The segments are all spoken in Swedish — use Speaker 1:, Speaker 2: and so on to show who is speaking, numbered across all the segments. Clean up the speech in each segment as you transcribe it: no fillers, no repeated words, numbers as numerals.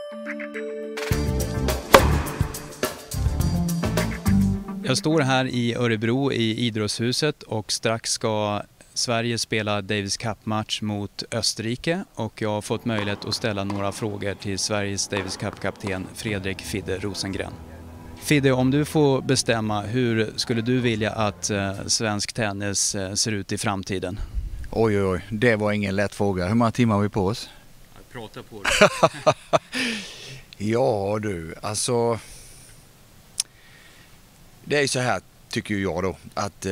Speaker 1: Jag står här i Örebro i Idrottshuset och strax ska Sverige spela Davis Cup-match mot Österrike och jag har fått möjlighet att ställa några frågor till Sveriges Davis Cup-kapten Fredrik Fidde Rosengren. Fidde, om du får bestämma, hur skulle du vilja att svensk tennis ser ut i framtiden?
Speaker 2: Oj, det var ingen lätt fråga. Hur många timmar har vi på oss?
Speaker 1: Att prata på det.
Speaker 2: Ja du, alltså det är ju så här tycker jag då att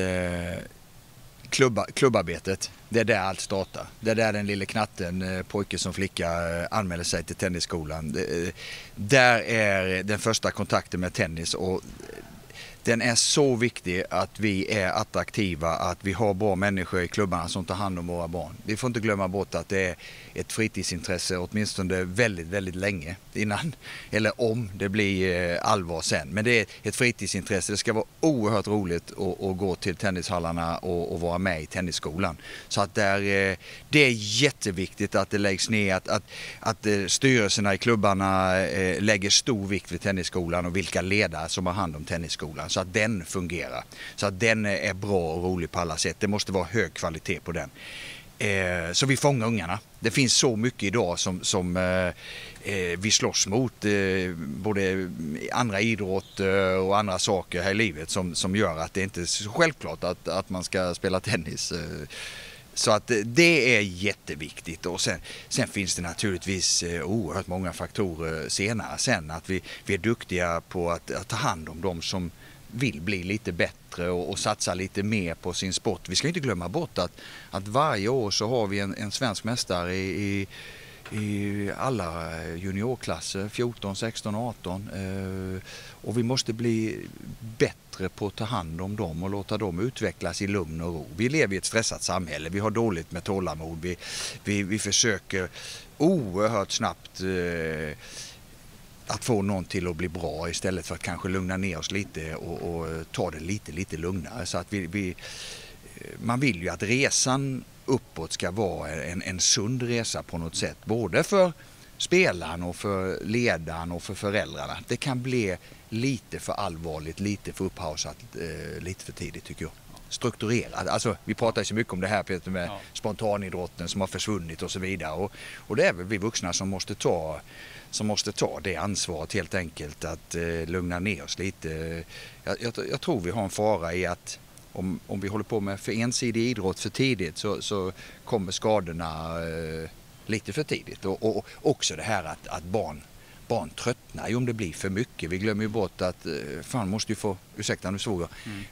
Speaker 2: klubbarbetet, det är där allt startar. Det är där den lille knatten, pojke som flicka, anmäler sig till tennisskolan. Där är den första kontakten med tennis och den är så viktig att vi är attraktiva, att vi har bra människor i klubbarna som tar hand om våra barn. Vi får inte glömma bort att det är ett fritidsintresse åtminstone väldigt, väldigt länge innan, eller om det blir allvar sen. Men det är ett fritidsintresse, det ska vara oerhört roligt att gå till tennishallarna och vara med i tennisskolan. Så att det är jätteviktigt att det läggs ner, att styrelserna i klubbarna lägger stor vikt vid tennisskolan och vilka ledare som har hand om tennisskolan. Så att den fungerar, så att den är bra och rolig på alla sätt. Det måste vara hög kvalitet på den. Så vi fångar ungarna. Det finns så mycket idag som vi slåss mot, både andra idrotter och andra saker här i livet som gör att det inte är så självklart att man ska spela tennis. Så att det är jätteviktigt och sen finns det naturligtvis oerhört många faktorer senare sen att vi är duktiga på att ta hand om dem som vill bli lite bättre och satsa lite mer på sin sport. Vi ska inte glömma bort att varje år så har vi en svensk mästare i alla juniorklasser, 14, 16, 18. Och vi måste bli bättre på att ta hand om dem och låta dem utvecklas i lugn och ro. Vi lever i ett stressat samhälle, vi har dåligt med tålamod, vi försöker oerhört snabbt att få någon till att bli bra istället för att kanske lugna ner oss lite och ta det lite lugnare. Så att man vill ju att resan uppåt ska vara en sund resa på något sätt. Både för spelaren och för ledaren och för föräldrarna. Det kan bli lite för allvarligt, lite för upphausat, lite för tidigt tycker jag. Strukturerat. Alltså, vi pratar ju så mycket om det här Peter med spontanidrotten som har försvunnit och så vidare. Och det är väl vi vuxna som måste ta det ansvaret helt enkelt att lugna ner oss lite. Jag tror vi har en fara i att om vi håller på med för ensidig idrott för tidigt så kommer skadorna lite för tidigt. Och också det här att barn tröttnar ju om det blir för mycket. Vi glömmer ju bort att fan måste ju få, ursäkta nu såg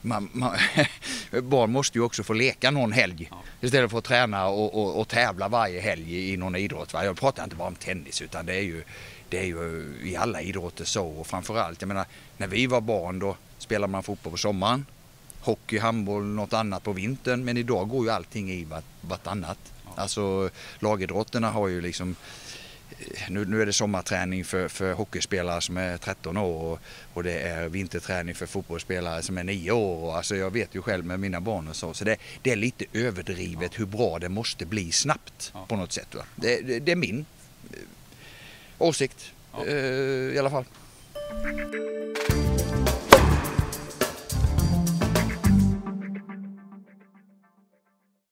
Speaker 2: jag, barn måste ju också få leka någon helg istället för att träna och tävla varje helg i någon idrott. Jag pratar inte bara om tennis utan det är ju i alla idrotter så och framförallt, jag menar, när vi var barn då spelade man fotboll på sommaren, hockey, handboll, något annat på vintern, men idag går ju allting i vartannat. Alltså lagidrotterna har ju liksom nu är det sommarträning för hockeyspelare som är 13 år och det är vinterträning för fotbollsspelare som är 9 år. Och alltså jag vet ju själv med mina barn och så det är lite överdrivet hur bra det måste bli snabbt på något sätt. Va? Det är min åsikt i alla fall.